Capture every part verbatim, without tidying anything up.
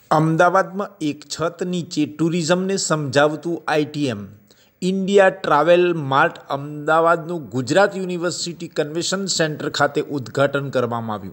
અમદાવાદમાં એક છત નીચે ટુરિઝમને સમજાવતું આઈટીએમ ઇન્ડિયા ટ્રાવેલ માર્ટ અમદાવાદનું ગુજરાત યુનિવર્સિટી કન્વેન્શન સેન્ટર ખાતે ઉદ્ઘાટન કરવામાં આવ્યું.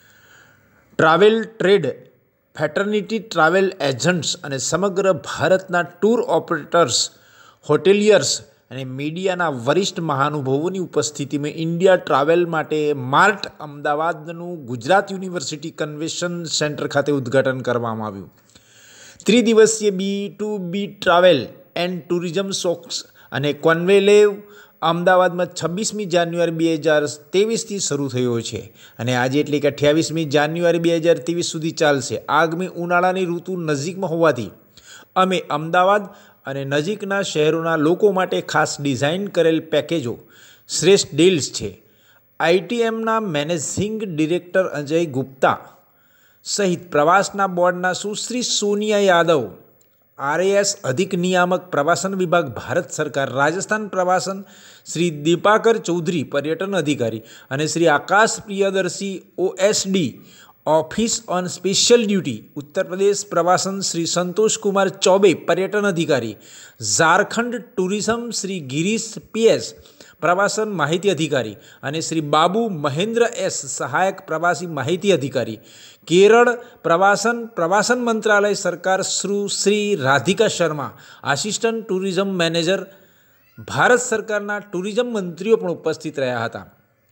Travel trade fraternity, travel agents અને સમગ્ર ભારતના ટૂર ઓપરેટર્સ, હોટેલિયર્સ અને મીડિયાના વરિષ્ઠ મહાનુભાવોની ઉપસ્થિતિમાં ઇન્ડિયા ટ્રાવેલ માટે માર્ટ અમદાવાદનું ગુજરાત યુનિવર્સિટી કન્વેન્શન સેન્ટર ખાતે ઉદ્ઘાટન કરવામાં આવ્યું. ત્રિદિવસીય B to B travel and tourism showcase અને કોન્ક્લેવ અમદાવાદમાં છવ્વીસમી જાન્યુઆરી બે હજાર ત્રેવીસથી શરૂ થયો છે અને આજે એટલે કે અઠ્યાવીસમી જાન્યુઆરી બે હજાર ત્રેવીસ સુધી ચાલશે. આગામી ઉનાળાની ઋતુ નજીકમાં હોવાથી અમે અમદાવાદ અને નજીકના શહેરોના લોકો માટે ખાસ ડિઝાઇન કરેલ પેકેજો શ્રેષ્ઠ ડીલ્સ છે. આઈટીએમના મેનેજિંગ ડિરેક્ટર અજય ગુપ્તા સહિત પ્રવાસના બોર્ડના સુશ્રી સોનિયા યાદવ, આરએએસ અધિક નિયામક પ્રવાસન વિભાગ ભારત સરકાર રાજસ્થાન પ્રવાસન શ્રી દીપાકર ચૌધરી પર્યટન અધિકારી અને Shri Akash Priyadarshi OSD office on special duty Uttar Pradesh પ્રવાસન શ્રી સંતોષ કુમાર ચૌબે પર્યટન અધિકારી, ઝારખંડ ટુરિઝમ શ્રી ગિરીશ પીએસ પ્રવાસન માહિતી અધિકારી અને શ્રી બાબુ મહેન્દ્ર એસ સહાયક પ્રવાસી માહિતી અધિકારી, કેરળ પ્રવાસન પ્રવાસન મંત્રાલય સરકાર Shri Shri Radhika Sharma assistant tourism manager, Bharat સરકારના ટુરિઝમ મંત્રીઓ પણ ઉપસ્થિત રહ્યા હતા.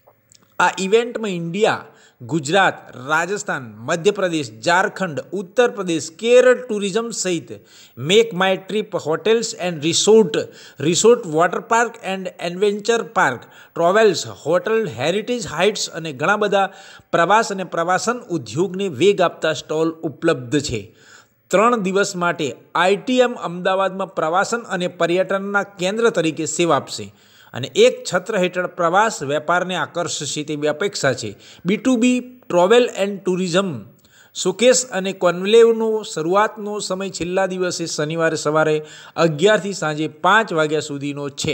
આ ઇવેન્ટમાં ઇન્ડિયા, ગુજરાત, રાજસ્થાન, મધ્યપ્રદેશ, ઝારખંડ, ઉત્તર પ્રદેશ, કેરળ ટુરિઝમ સહિત make my trip hotels and resort, resort water park and adventure park, travels, hotel, heritage heights અને ઘણા બધા પ્રવાસ અને પ્રવાસન ઉદ્યોગને વેગ આપતા સ્ટોલ ઉપલબ્ધ છે. ત્રણ દિવસ માટે આઈટીએમ અમદાવાદમાં પ્રવાસન અને પર્યટનના કેન્દ્ર તરીકે સેવા આપશે અને એક છત્ર હેઠળ પ્રવાસ વેપારને આકર્ષશે તેવી અપેક્ષા છે. B to B travel and tourism showcase અને કોન્ક્લેવનો શરૂઆતનો સમય છેલ્લા દિવસે શનિવારે સવારે અગિયારથી સાંજે પાંચ વાગ્યા સુધીનો છે.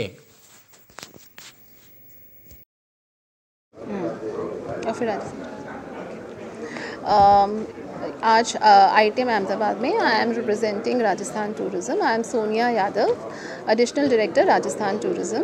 आज आईटीएम अहमदाबाद में I am representing Rajasthan tourism. I am Sonia Yadav, additional director Rajasthan tourism.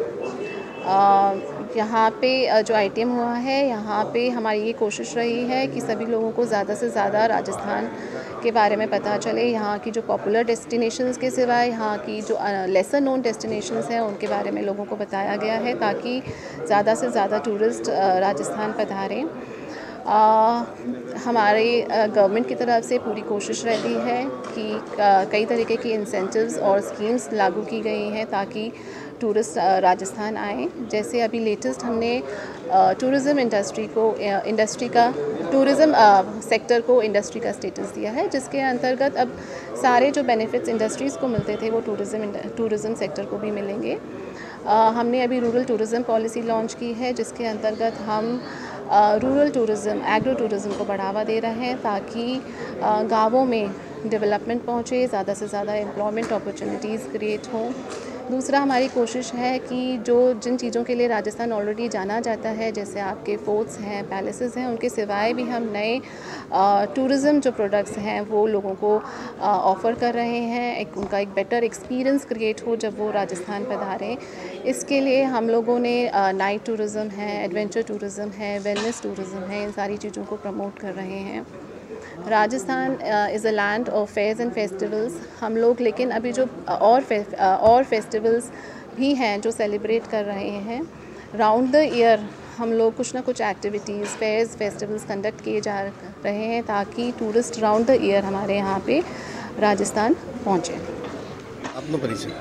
यहाँ पे जो आईटीएम हुआ है, यहाँ पे हमारी ये कोशिश रही है कि सभी लोगों को ज़्यादा से ज़्यादा राजस्थान के बारे में पता चले. यहाँ की जो पॉपुलर डेस्टिनेशंस के सिवाय यहाँ की जो लेसर नोन डेस्टिनेशंस हैं उनके बारे में लोगों को बताया गया है ताकि ज़्यादा से ज़्यादा टूरिस्ट राजस्थान पधारें. आ, हमारे गवर्नमेंट की तरफ से पूरी कोशिश रहती है कि कई तरीके की इंसेंटिव्स और स्कीम्स लागू की गई हैं ताकि टूरिस्ट राजस्थान आएँ. जैसे अभी लेटेस्ट हमने टूरिज़्म इंडस्ट्री को इंडस्ट्री का टूरिज़्म सेक्टर को इंडस्ट्री का स्टेटस दिया है, जिसके अंतर्गत अब सारे जो बेनिफिट्स इंडस्ट्रीज़ को मिलते थे वो टूरिज़्म टूरिज़्म सेक्टर को भी मिलेंगे. आ, हमने अभी रूरल टूरिज़्म पॉलिसी लॉन्च की है, जिसके अंतर्गत हम रूरल टूरिज़्म, एग्रो टूरिज़्म को बढ़ावा दे रहे हैं ताकि गाँवों में डेवलपमेंट पहुँचे, ज़्यादा से ज़्यादा एम्प्लॉयमेंट अपॉर्चुनिटीज़ क्रिएट हों. दूसरा हमारी कोशिश है कि जो जिन चीज़ों के लिए राजस्थान ऑलरेडी जाना जाता है, जैसे आपके फोर्ट्स हैं, पैलेसेस हैं, उनके सिवाय भी हम नए टूरिज़्म जो प्रोडक्ट्स हैं वो लोगों को ऑफ़र कर रहे हैं. एक उनका एक बेटर एक्सपीरियंस क्रिएट हो जब वो राजस्थान पधारें. इसके लिए हम लोगों ने नाइट टूरिज़्म है, एडवेंचर टूरिज़्म है, वेलनेस टूरिज़्म है, इन सारी चीज़ों को प्रमोट कर रहे हैं. Rajasthan is a land of fairs and festivals. हम लोग लेकिन अभी जो और फे, और फेस्टिवल्स भी हैं जो सेलिब्रेट कर रहे हैं. राउंड द ईयर हम लोग कुछ ना कुछ एक्टिविटीज़, फेयर्स, फेस्टिवल्स कंडक्ट किए जा रहे हैं ताकि टूरिस्ट राउंड द ईयर हमारे यहाँ पे राजस्थान पहुँचे. अपना परिचय.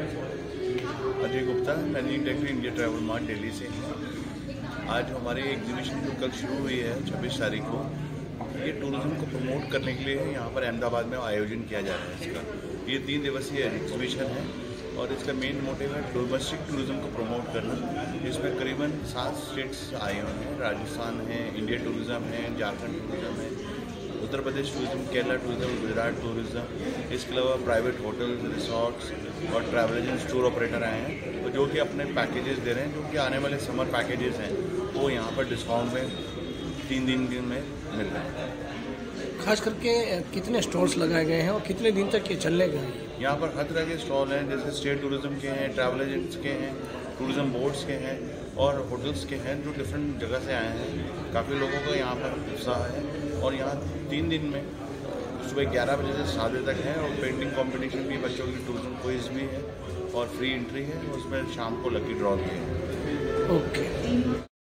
Ajay Gupta, managing director India travel mart Delhi से. आज हमारे एग्जीबिशन जो कल शुरू हुई है छब्बीस तारीख को, ये टूरिज़्म को प्रमोट करने के लिए यहाँ पर अहमदाबाद में आयोजन किया जा रहा है. इसका ये तीन दिवसीय एग्जीबिशन है और इसका मेन मोटिव है डोमेस्टिक टूरिज़्म को प्रमोट करना. इसमें करीबन सात स्टेट्स आए हुए हैं. राजस्थान है, इंडिया टूरिज़्म है, झारखंड टूरिज़्म है, Uttar Pradesh tourism, Kerala tourism, Gujarat tourism. इसके अलावा प्राइवेट होटल्स, रिसोर्ट्स और ट्रैवल एजेंट्स, टूर ऑपरेटर आए हैं तो जो कि अपने पैकेजेस दे रहे हैं, जो कि आने वाले समर पैकेजेस हैं वो यहाँ पर डिस्काउंट में तीन दिन दिन में मिल रहे हैं. खास करके कितने स्टॉल्स लगाए गए हैं और कितने दिन तक ये चलने गए हैं? यहाँ पर हर तरह के स्टॉल हैं, जैसे स्टेट टूरिज्म के हैं, ट्रैवल एजेंट्स के हैं, टूरिज्म बोर्ड्स के हैं और होटल्स के हैं, जो डिफरेंट जगह से आए हैं। काफ़ी लोगों का यहाँ पर उत्साह है और यहाँ तीन दिन में सुबह ग्यारह बजे से सात बजे तक है और पेंटिंग कंपटीशन भी, बच्चों की टूरिज्म क्विज भी है और फ्री एंट्री है। उसमें शाम को लकी ड्रॉ भी है। ओके।